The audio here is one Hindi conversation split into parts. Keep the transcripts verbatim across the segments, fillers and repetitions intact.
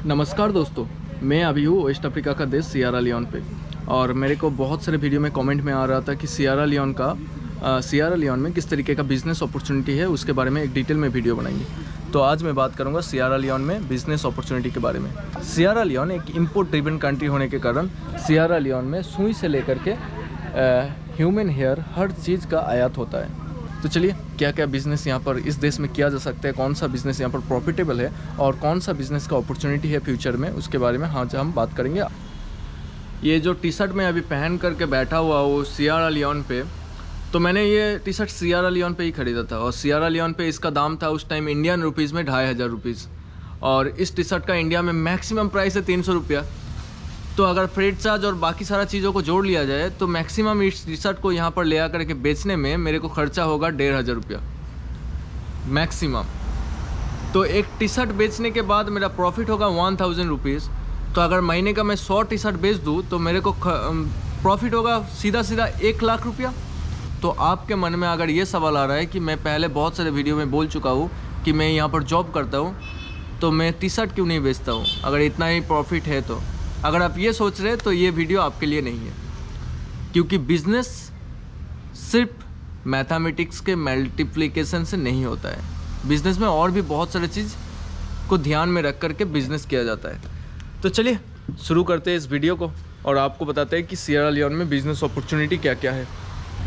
नमस्कार दोस्तों, मैं अभी हूँ वेस्ट अफ्रीका का देश सियरा लियोन पे। और मेरे को बहुत सारे वीडियो में कमेंट में आ रहा था कि सियरा लियोन का सियरा लियोन में किस तरीके का बिज़नेस अपॉर्चुनिटी है, उसके बारे में एक डिटेल में वीडियो बनाएंगे। तो आज मैं बात करूँगा सियरा लियोन में बिज़नेस अपॉर्चुनिटी के बारे में। सियरा लियोन एक इम्पोर्ट ड्रिवन कंट्री होने के कारण सियरा लियोन में सुई से लेकर के ह्यूमन हेयर हर चीज़ का आयात होता है। तो चलिए, क्या क्या बिज़नेस यहाँ पर इस देश में किया जा सकता है, कौन सा बिज़नेस यहाँ पर प्रॉफिटेबल है और कौन सा बिज़नेस का अपॉर्चुनिटी है फ्यूचर में, उसके बारे में आज हम बात करेंगे। ये जो टी शर्ट मैं अभी पहन करके बैठा हुआ हूँ सियरा लियोन पे, तो मैंने ये टी शर्ट सियरा लियोन पे ही ख़रीदा था और सियरा लियोन पे इसका दाम था उस टाइम इंडियन रुपीज़ में ढाई हज़ार रुपीज़। और इस टी शर्ट का इंडिया में मैक्सिमम प्राइस है तीन सौ रुपया। तो अगर फ्रेट चार्ज और बाकी सारा चीज़ों को जोड़ लिया जाए तो मैक्सिमम इस टी शर्ट को यहाँ पर ले आकर के बेचने में मेरे को खर्चा होगा डेढ़ हज़ार रुपया मैक्सिमम। तो एक टी शर्ट बेचने के बाद मेरा प्रॉफिट होगा वन थाउजेंड रुपीज़। तो अगर महीने का मैं सौ टी शर्ट बेच दूँ तो मेरे को प्रॉफिट होगा सीधा सीधा एक लाख रुपया। तो आपके मन में अगर ये सवाल आ रहा है कि मैं पहले बहुत सारे वीडियो में बोल चुका हूँ कि मैं यहाँ पर जॉब करता हूँ, तो मैं टी शर्ट क्यों नहीं बेचता हूँ अगर इतना ही प्रॉफिट है। तो अगर आप ये सोच रहे हैं तो ये वीडियो आपके लिए नहीं है, क्योंकि बिजनेस सिर्फ मैथमेटिक्स के मल्टीप्लिकेशन से नहीं होता है। बिजनेस में और भी बहुत सारे चीज़ को ध्यान में रख करके बिजनेस किया जाता है। तो चलिए शुरू करते हैं इस वीडियो को और आपको बताते हैं कि सियरा लियोन में बिजनेस अपॉर्चुनिटी क्या क्या है।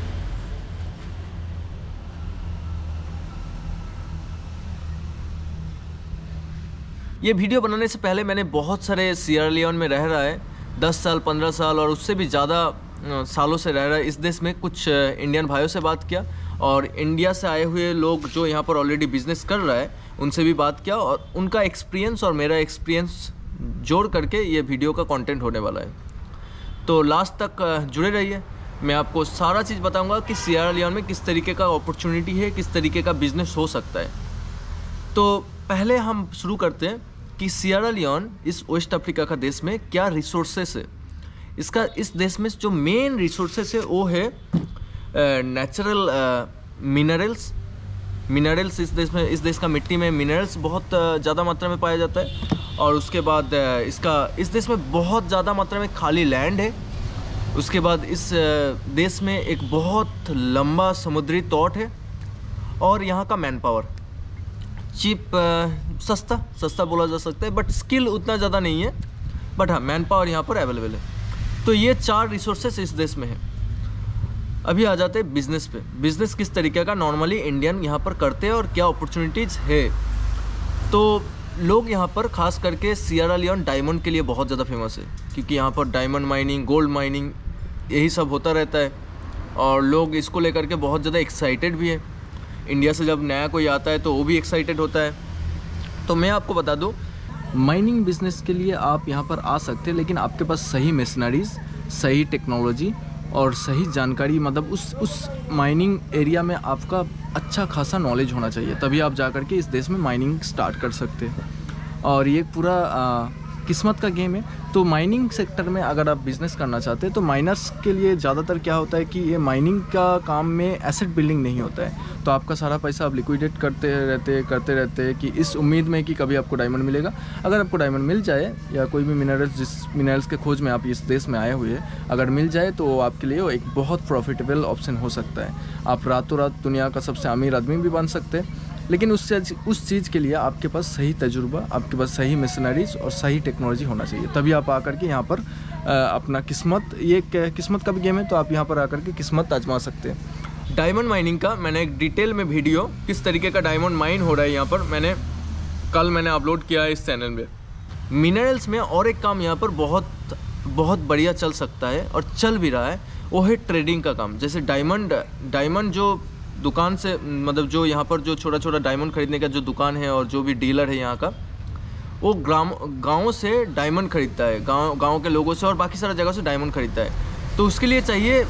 ये वीडियो बनाने से पहले मैंने बहुत सारे सियरा लियोन में रह रहा है दस साल पंद्रह साल और उससे भी ज़्यादा सालों से रह रहा है इस देश में। कुछ इंडियन भाइयों से बात किया और इंडिया से आए हुए लोग जो यहाँ पर ऑलरेडी बिजनेस कर रहा है उनसे भी बात किया और उनका एक्सपीरियंस और मेरा एक्सपीरियंस जोड़ करके ये वीडियो का कंटेंट होने वाला है। तो लास्ट तक जुड़े रहिए, मैं आपको सारा चीज़ बताऊँगा कि सियरा लियोन में किस तरीके का अपॉर्चुनिटी है, किस तरीके का बिजनेस हो सकता है। तो पहले हम शुरू करते हैं कि सियरा लियोन इस वेस्ट अफ्रीका का देश में क्या रिसोर्सेस है। इसका इस देश में जो मेन रिसोर्सेस है वो है नेचुरल मिनरल्स। मिनरल्स इस देश में इस देश का मिट्टी में मिनरल्स बहुत ज़्यादा मात्रा में पाया जाता है। और उसके बाद uh, इसका इस देश में बहुत ज़्यादा मात्रा में खाली लैंड है। उसके बाद इस uh, देश में एक बहुत लंबा समुद्री तट है और यहाँ का मैन पावर चीप, सस्ता सस्ता बोला जा सकता है, बट स्किल उतना ज़्यादा नहीं है, बट हाँ मैन पावर यहाँ पर अवेलेबल है। तो ये चार रिसोर्सेस इस देश में है। अभी आ जाते हैं बिज़नेस पे। बिज़नेस किस तरीके का नॉर्मली इंडियन यहाँ पर करते हैं और क्या अपॉर्चुनिटीज़ है। तो लोग यहाँ पर खास करके सियरा लियोन डायमंड के लिए बहुत ज़्यादा फेमस है, क्योंकि यहाँ पर डायमंड माइनिंग, गोल्ड माइनिंग यही सब होता रहता है और लोग इसको लेकर के बहुत ज़्यादा एक्साइटेड भी है। इंडिया से जब नया कोई आता है तो वो भी एक्साइटेड होता है। तो मैं आपको बता दूं, माइनिंग बिजनेस के लिए आप यहाँ पर आ सकते हैं, लेकिन आपके पास सही मशीनरीज, सही टेक्नोलॉजी और सही जानकारी, मतलब उस उस माइनिंग एरिया में आपका अच्छा खासा नॉलेज होना चाहिए, तभी आप जा कर के इस देश में माइनिंग स्टार्ट कर सकते हैं। और ये पूरा आ, किस्मत का गेम है। तो माइनिंग सेक्टर में अगर आप बिज़नेस करना चाहते हैं तो माइनर्स के लिए ज़्यादातर क्या होता है कि ये माइनिंग का काम में एसेट बिल्डिंग नहीं होता है। तो आपका सारा पैसा आप लिक्विडेट करते रहते करते रहते हैं कि इस उम्मीद में कि कभी आपको डायमंड मिलेगा। अगर आपको डायमंड मिल जाए या कोई भी मिनरल्स, जिस मिनरल्स के खोज में आप इस देश में आए हुए हैं, अगर मिल जाए तो आपके लिए वो एक बहुत प्रॉफिटेबल ऑप्शन हो सकता है। आप रातों रात दुनिया का सबसे अमीर आदमी भी बन सकते हैं, लेकिन उस उस चीज़ के लिए आपके पास सही तजुर्बा, आपके पास सही मशीनरीज और सही टेक्नोलॉजी होना चाहिए, तभी आप आकर के यहाँ पर आ, अपना किस्मत, ये किस्मत का भी गेम है, तो आप यहाँ पर आकर के किस्मत आजमा सकते हैं। डायमंड माइनिंग का मैंने एक डिटेल में वीडियो, किस तरीके का डायमंड माइन हो रहा है यहाँ पर, मैंने कल मैंने अपलोड किया है इस चैनल में। मिनरल्स में और एक काम यहाँ पर बहुत बहुत बढ़िया चल सकता है और चल भी रहा है, वो है ट्रेडिंग का काम। जैसे डायमंड डायमंड जो दुकान से, मतलब जो यहाँ पर जो छोटा छोटा डायमंड खरीदने का जो दुकान है और जो भी डीलर है यहाँ का, वो ग्राम गाँव से डायमंड खरीदता है, गांव गांव के लोगों से और बाकी सारा जगह से डायमंड खरीदता है। तो उसके लिए चाहिए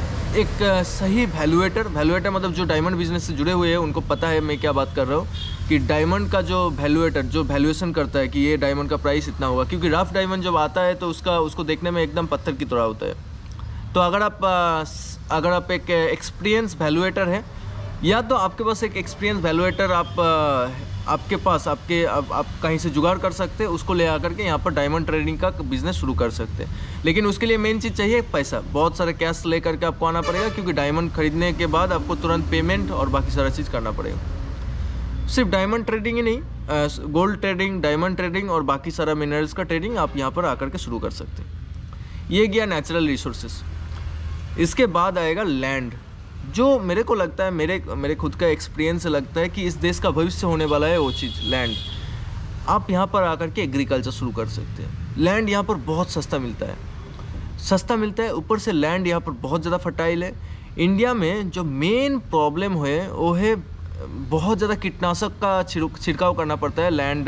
एक सही वैल्यूएटर। वैल्यूएटर मतलब जो डायमंड बिजनेस से जुड़े हुए हैं उनको पता है मैं क्या बात कर रहा हूँ, कि डायमंड का जो वैल्यूएटर जो वैल्यूएशन करता है कि ये डायमंड का प्राइस इतना होगा, क्योंकि रफ डायमंड जब आता है तो उसका उसको देखने में एकदम पत्थर की तरह होता है। तो अगर आप अगर आप एक एक्सपीरियंस वैल्यूएटर है या तो आपके पास एक एक्सपीरियंस वैल्यूएटर आप आपके पास आपके आप, आप कहीं से जुगाड़ कर सकते हैं, उसको ले आकर के यहाँ पर डायमंड ट्रेडिंग का बिज़नेस शुरू कर सकते हैं। लेकिन उसके लिए मेन चीज़ चाहिए पैसा, बहुत सारा कैश ले करके आपको आना पड़ेगा, क्योंकि डायमंड खरीदने के बाद आपको तुरंत पेमेंट और बाकी सारा चीज़ करना पड़ेगा। सिर्फ डायमंड ट्रेडिंग ही नहीं, गोल्ड ट्रेडिंग, डायमंड ट्रेडिंग और बाकी सारा मिनरल्स का ट्रेडिंग आप यहाँ पर आकर के शुरू कर सकते हैं। ये गया नेचुरल रिसोर्सेस। इसके बाद आएगा लैंड, जो मेरे को लगता है, मेरे मेरे खुद का एक्सपीरियंस से लगता है कि इस देश का भविष्य होने वाला है वो चीज़ लैंड। आप यहाँ पर आकर के एग्रीकल्चर शुरू कर सकते हैं। लैंड यहाँ पर बहुत सस्ता मिलता है, सस्ता मिलता है, ऊपर से लैंड यहाँ पर बहुत ज़्यादा फर्टाइल है। इंडिया में जो मेन प्रॉब्लम है वो है बहुत ज़्यादा कीटनाशक का छिड़काव करना पड़ता है। लैंड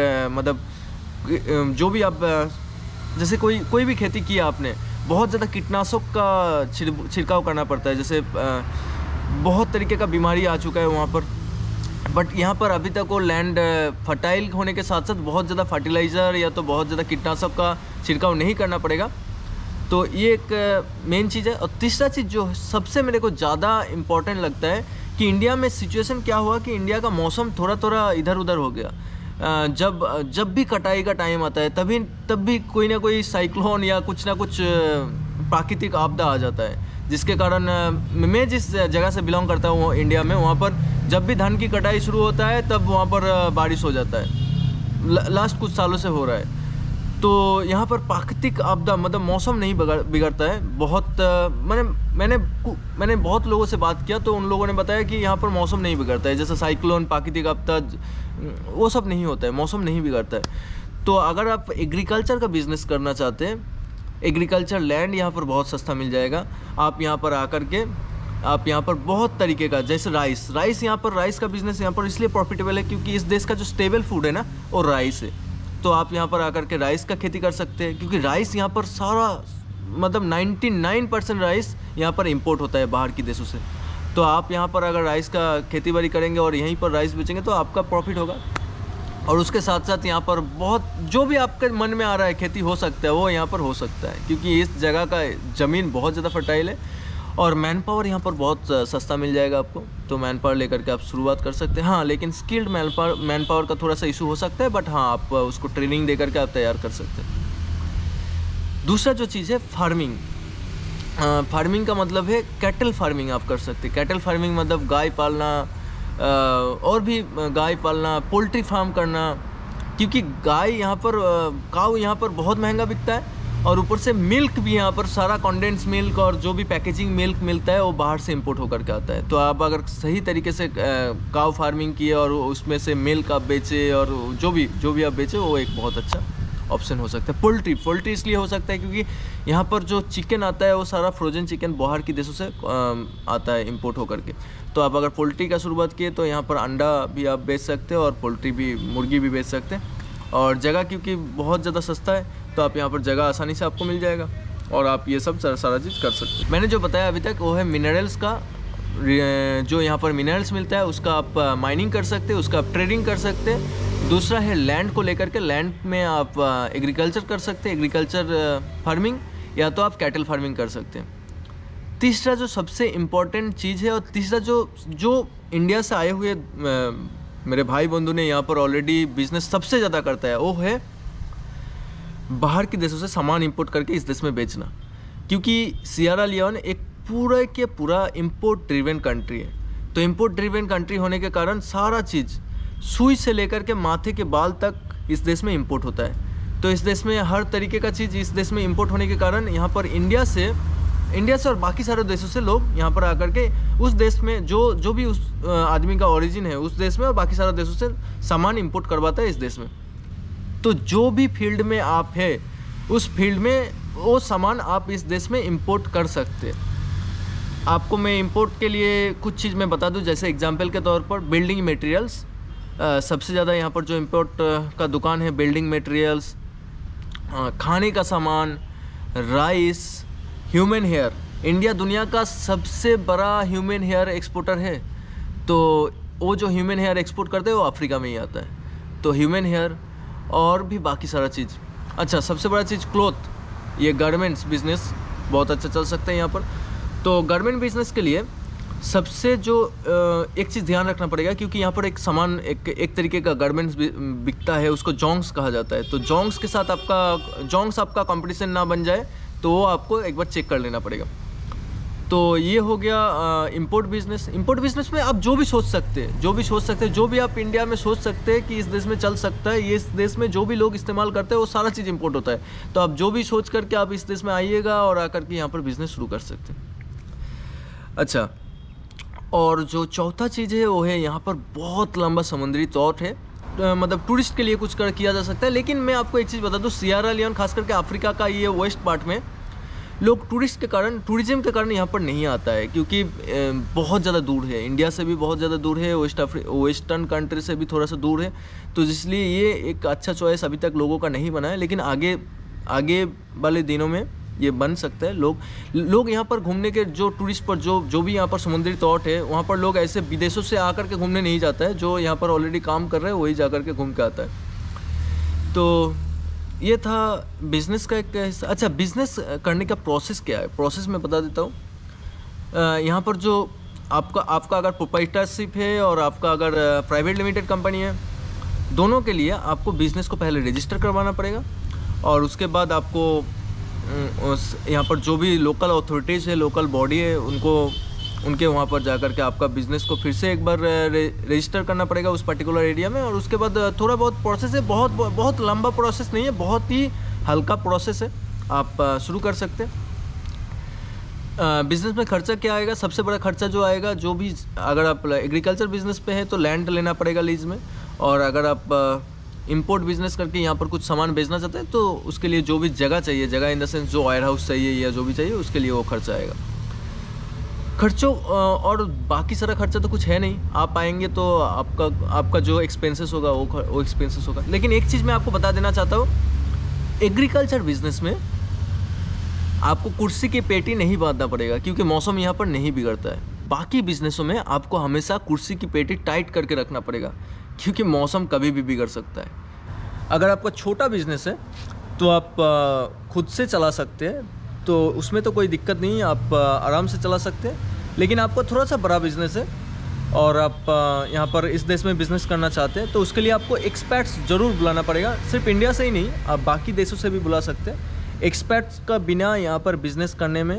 मतलब जो भी आप जैसे कोई कोई भी खेती किया आपने, बहुत ज़्यादा कीटनाशक का छिड़काव करना पड़ता है। जैसे बहुत तरीके का बीमारी आ चुका है वहाँ पर, बट यहाँ पर अभी तक वो लैंड फर्टाइल होने के साथ साथ बहुत ज़्यादा फर्टिलाइज़र या तो बहुत ज़्यादा कीटनाशक का छिड़काव नहीं करना पड़ेगा। तो ये एक मेन चीज़ है। और तीसरा चीज़ जो सबसे मेरे को ज़्यादा इम्पॉर्टेंट लगता है कि इंडिया में सिचुएशन क्या हुआ कि इंडिया का मौसम थोड़ा थोड़ा इधर उधर हो गया। जब जब भी कटाई का टाइम आता है तभी तब भी कोई ना कोई साइक्लोन या कुछ ना कुछ प्राकृतिक आपदा आ जाता है, जिसके कारण मैं जिस जगह से बिलोंग करता हूँ इंडिया में, वहाँ पर जब भी धान की कटाई शुरू होता है तब वहाँ पर बारिश हो जाता है। लास्ट कुछ सालों से हो रहा है। तो यहाँ पर प्राकृतिक आपदा मतलब मौसम नहीं बिगड़ता है। बहुत मैंने मैंने मैंने बहुत लोगों से बात किया तो उन लोगों ने बताया कि यहाँ पर मौसम नहीं बिगड़ता है, जैसे साइक्लोन, प्राकृतिक आपदा, वो सब नहीं होता है, मौसम नहीं बिगड़ता है। तो अगर आप एग्रीकल्चर का बिज़नेस करना चाहते हैं, एग्रीकल्चर लैंड यहाँ पर बहुत सस्ता मिल जाएगा। आप यहाँ पर आकर के आप यहाँ पर बहुत तरीके का, जैसे राइस राइस यहाँ पर राइस का बिज़नेस यहाँ पर इसलिए प्रॉफिटेबल है क्योंकि इस देश का जो स्टेबल फूड है ना वो राइस है। तो आप यहाँ पर आकर के राइस का खेती कर सकते हैं, क्योंकि राइस यहाँ पर सारा मतलब निन्यानवे परसेंट राइस यहाँ पर इंपोर्ट होता है बाहर के देशों से। तो आप यहाँ पर अगर राइस का खेती बाड़ी करेंगे और यहीं पर राइस बेचेंगे तो आपका प्रॉफिट होगा। और उसके साथ साथ यहाँ पर बहुत जो भी आपके मन में आ रहा है खेती हो सकता है वो यहाँ पर हो सकता है, क्योंकि इस जगह का ज़मीन बहुत ज़्यादा फर्टाइल है और मैन पावर यहाँ पर बहुत सस्ता मिल जाएगा आपको। तो मैन पावर लेकर के आप शुरुआत कर सकते हैं। हाँ, लेकिन skilled manpower manpower का थोड़ा सा इशू हो सकता है, बट हाँ आप उसको ट्रेनिंग दे करके आप तैयार कर सकते हैं। दूसरा जो चीज़ है फार्मिंग। फार्मिंग का मतलब है कैटल फार्मिंग आप कर सकते हैं। कैटल फार्मिंग मतलब गाय पालना और भी गाय पालना, पोल्ट्री फार्म करना, क्योंकि गाय यहाँ पर काऊ यहाँ पर बहुत महंगा बिकता है और ऊपर से मिल्क भी यहाँ पर सारा कंडेंस मिल्क और जो भी पैकेजिंग मिल्क मिलता है वो बाहर से इंपोर्ट होकर के आता है। तो आप अगर सही तरीके से काऊ फार्मिंग किए और उसमें से मिल्क आप बेचे और जो भी जो भी आप बेचे वो एक बहुत अच्छा ऑप्शन हो सकता है। पोल्ट्री पोल्ट्री इसलिए हो सकता है क्योंकि यहाँ पर जो चिकन आता है वो सारा फ्रोजन चिकन बाहर के देशों से आता है इंपोर्ट होकर के। तो आप अगर पोल्ट्री का शुरुआत किए तो यहाँ पर अंडा भी आप बेच सकते हो और पोल्ट्री भी, मुर्गी भी बेच सकते हैं। और जगह क्योंकि बहुत ज़्यादा सस्ता है तो आप यहाँ पर जगह आसानी से आपको मिल जाएगा और आप ये सब सारा सारा चीज़ कर सकते हैं। मैंने जो बताया अभी तक वो है मिनरल्स का, जो यहाँ पर मिनरल्स मिलता है उसका आप माइनिंग कर सकते हैं, उसका आप ट्रेडिंग कर सकते हैं। दूसरा है लैंड को लेकर के, लैंड में आप एग्रीकल्चर कर सकते हैं, एग्रीकल्चर फार्मिंग, या तो आप कैटल फार्मिंग कर सकते हैं। तीसरा जो सबसे इम्पॉर्टेंट चीज़ है और तीसरा जो जो इंडिया से आए हुए मेरे भाई बंधु ने यहाँ पर ऑलरेडी बिजनेस सबसे ज़्यादा करता है वो है बाहर के देशों से सामान इंपोर्ट करके इस देश में बेचना। क्योंकि सियरा लियोन एक पूरा के पूरा इंपोर्ट ड्रिवन कंट्री है। तो इंपोर्ट ड्रिवन कंट्री होने के कारण सारा चीज़ सुई से लेकर के माथे के बाल तक इस देश में इंपोर्ट होता है। तो इस देश में हर तरीके का चीज़ इस देश में इंपोर्ट होने के कारण यहाँ पर इंडिया से इंडिया से और बाकी सारे देशों से लोग यहाँ पर आकर के उस देश में जो जो भी उस आदमी का ओरिजिन है उस देश में और बाकी सारे देशों से सामान इंपोर्ट करवाता है इस देश में। तो जो भी फील्ड में आप है उस फील्ड में वो सामान आप इस देश में इंपोर्ट कर सकते हैं। आपको मैं इंपोर्ट के लिए कुछ चीज़ मैं बता दूं, जैसे एग्जांपल के तौर पर बिल्डिंग मटेरियल्स, सबसे ज़्यादा यहाँ पर जो इंपोर्ट का दुकान है बिल्डिंग मटेरियल्स, खाने का सामान, राइस, ह्यूमन हेयर। इंडिया दुनिया का सबसे बड़ा ह्यूमन हेयर एक्सपोर्टर है। तो वो जो ह्यूमन हेयर एक्सपोर्ट करते हैं वो अफ्रीका में ही आता है। तो ह्यूमन हेयर और भी बाकी सारा चीज़। अच्छा, सबसे बड़ा चीज़ क्लॉथ, ये गारमेंट्स बिजनेस बहुत अच्छा चल सकता है यहाँ पर। तो गारमेंट बिजनेस के लिए सबसे जो अ, एक चीज़ ध्यान रखना पड़ेगा, क्योंकि यहाँ पर एक सामान एक एक तरीके का गारमेंट्स बिकता है, उसको जोंग्स कहा जाता है। तो जोंग्स के साथ आपका जोंग्स आपका कंपटीशन ना बन जाए, तो वो आपको एक बार चेक कर लेना पड़ेगा। तो ये हो गया इंपोर्ट बिजनेस। इंपोर्ट बिजनेस में आप जो भी सोच सकते हैं, जो भी सोच सकते हैं, जो भी आप इंडिया में सोच सकते हैं कि इस देश में चल सकता है, ये इस देश में जो भी लोग इस्तेमाल करते हैं वो सारा चीज़ इंपोर्ट होता है। तो आप जो भी सोच करके आप इस देश में आइएगा और आकर के यहाँ पर बिज़नेस शुरू कर सकते हैं। अच्छा, और जो चौथा चीज़ है वो है यहाँ पर बहुत लंबा समुद्री तट है, तो मतलब टूरिस्ट के लिए कुछ कर किया जा सकता है। लेकिन मैं आपको एक चीज़ बता दूँ, सियरा लियोन खास करके अफ्रीका का ये वेस्ट पार्ट में लोग टूरिस्ट के कारण, टूरिज्म के कारण यहाँ पर नहीं आता है, क्योंकि बहुत ज़्यादा दूर है, इंडिया से भी बहुत ज़्यादा दूर है, वेस्ट अफ्री वेस्टर्न कंट्री से भी थोड़ा सा दूर है। तो इसलिए ये एक अच्छा चॉइस अभी तक लोगों का नहीं बना है, लेकिन आगे आगे वाले दिनों में ये बन सकता है। लोग लोग यहाँ पर घूमने के, जो टूरिस्ट पर जो जो भी यहाँ पर समुद्री तट है वहाँ पर लोग ऐसे विदेशों से आकर के घूमने नहीं जाता है, जो यहाँ पर ऑलरेडी काम कर रहे हैं वही जा कर के घूम के आता है। तो ये था बिज़नेस का एक हिस्सा। अच्छा, बिज़नेस करने का प्रोसेस क्या है, प्रोसेस मैं बता देता हूँ। यहाँ पर जो आपका आपका अगर प्रोप्राइटरशिप है और आपका अगर प्राइवेट लिमिटेड कंपनी है, दोनों के लिए आपको बिज़नेस को पहले रजिस्टर करवाना पड़ेगा, और उसके बाद आपको यहाँ पर जो भी लोकल अथॉरिटीज़ है, लोकल बॉडी है, उनको उनके वहाँ पर जाकर के आपका बिज़नेस को फिर से एक बार रजिस्टर करना पड़ेगा उस पर्टिकुलर एरिया में। और उसके बाद थोड़ा बहुत प्रोसेस है, बहुत बहुत लंबा प्रोसेस नहीं है, बहुत ही हल्का प्रोसेस है, आप शुरू कर सकते हैं। बिज़नेस में खर्चा क्या आएगा, सबसे बड़ा खर्चा जो आएगा, जो भी अगर आप एग्रीकल्चर बिज़नेस पे है तो लैंड लेना पड़ेगा लीज में, और अगर आप इंपोर्ट बिज़नेस करके यहाँ पर कुछ सामान बेचना चाहते हैं तो उसके लिए जो भी जगह चाहिए, जगह इन द सेंस जो वेयर हाउस चाहिए या जो भी चाहिए, उसके लिए वो खर्चा आएगा। खर्चों और बाकी सारा खर्चा तो कुछ है नहीं, आप आएंगे तो आपका आपका जो एक्सपेंसेस होगा वो वो एक्सपेंसेस होगा। लेकिन एक चीज़ मैं आपको बता देना चाहता हूँ, एग्रीकल्चर बिजनेस में आपको कुर्सी की पेटी नहीं बांधना पड़ेगा, क्योंकि मौसम यहाँ पर नहीं बिगड़ता है। बाकी बिजनेसों में आपको हमेशा कुर्सी की पेटी टाइट करके रखना पड़ेगा, क्योंकि मौसम कभी भी बिगड़ सकता है। अगर आपका छोटा बिजनेस है तो आप खुद से चला सकते हैं, तो उसमें तो कोई दिक्कत नहीं है, आप आराम से चला सकते हैं। लेकिन आपका थोड़ा सा बड़ा बिजनेस है और आप यहाँ पर इस देश में बिज़नेस करना चाहते हैं, तो उसके लिए आपको एक्सपर्ट्स ज़रूर बुलाना पड़ेगा। सिर्फ इंडिया से ही नहीं, आप बाकी देशों से भी बुला सकते हैं। एक्सपर्ट्स का बिना यहाँ पर बिज़नेस करने में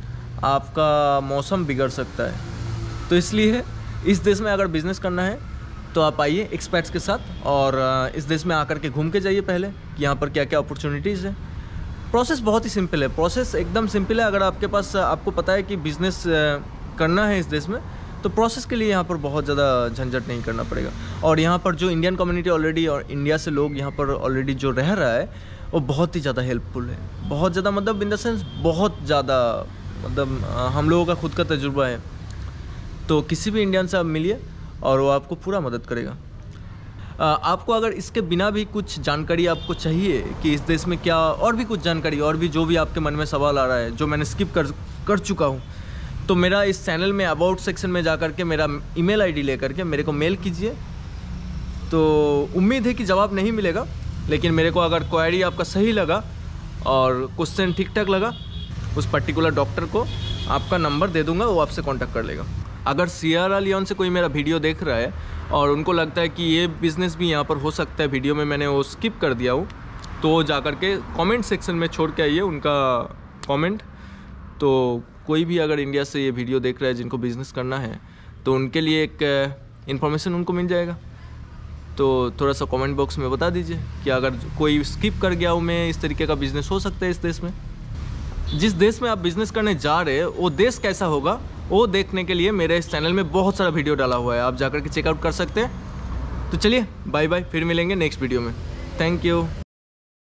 आपका मौसम बिगड़ सकता है, तो इसलिए इस देश में अगर बिज़नेस करना है तो आप आइए एक्सपर्ट्स के साथ, और इस देश में आकर के घूम के जाइए पहले कि यहाँ पर क्या क्या अपॉर्चुनिटीज़ हैं। प्रोसेस बहुत ही सिंपल है, प्रोसेस एकदम सिंपल है। अगर आपके पास, आपको पता है कि बिज़नेस करना है इस देश में, तो प्रोसेस के लिए यहाँ पर बहुत ज़्यादा झंझट नहीं करना पड़ेगा। और यहाँ पर जो इंडियन कम्युनिटी ऑलरेडी, और इंडिया से लोग यहाँ पर ऑलरेडी जो रह रहा है, वो बहुत ही ज़्यादा हेल्पफुल है, बहुत ज़्यादा, मतलब इन द सेंस बहुत ज़्यादा, मतलब हम लोगों का खुद का तजुर्बा है। तो किसी भी इंडियन से आप मिलिए और वो आपको पूरा मदद करेगा। आपको अगर इसके बिना भी कुछ जानकारी आपको चाहिए कि इस देश में क्या, और भी कुछ जानकारी, और भी जो भी आपके मन में सवाल आ रहा है जो मैंने स्किप कर कर चुका हूँ, तो मेरा इस चैनल में अबाउट सेक्शन में जा कर के मेरा ईमेल आईडी लेकर के मेरे को मेल कीजिए। तो उम्मीद है कि जवाब नहीं मिलेगा, लेकिन मेरे को अगर क्वेरी आपका सही लगा और क्वेश्चन ठीक ठाक लगा, उस पर्टिकुलर डॉक्टर को आपका नंबर दे दूँगा, वो आपसे कॉन्टैक्ट कर लेगा। अगर सियरा लियोन से कोई मेरा वीडियो देख रहा है और उनको लगता है कि ये बिज़नेस भी यहाँ पर हो सकता है, वीडियो में मैंने वो स्किप कर दिया हूँ, तो जा कर के कमेंट सेक्शन में छोड़ के आइए उनका कमेंट। तो कोई भी अगर इंडिया से ये वीडियो देख रहा है जिनको बिज़नेस करना है, तो उनके लिए एक इन्फॉर्मेशन उनको मिल जाएगा। तो थोड़ा सा कमेंट बॉक्स में बता दीजिए कि अगर कोई स्किप कर गया हूँ मैं, इस तरीके का बिज़नेस हो सकता है इस देश में। जिस देश में आप बिज़नेस करने जा रहे हैं वो देश कैसा होगा, वो देखने के लिए मेरे इस चैनल में बहुत सारा वीडियो डाला हुआ है, आप जाकर के चेकआउट कर सकते हैं। तो चलिए बाय बाय, फिर मिलेंगे नेक्स्ट वीडियो में। Thank you.